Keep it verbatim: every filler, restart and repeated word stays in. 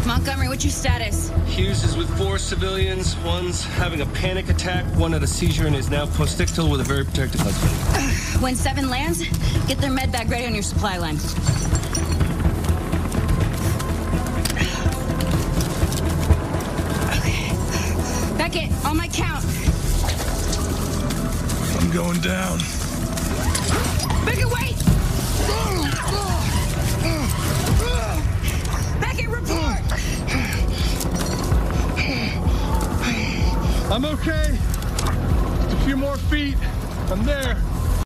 Montgomery, what's your status? Hughes is with four civilians. One's having a panic attack, one had a seizure, and is now postictal with a very protective husband. When seven lands, get their med bag ready on your supply line. Okay. Beckett, on my count. I'm going down. Beckett, wait! Beckett, report! I'm okay. Just a few more feet. I'm there.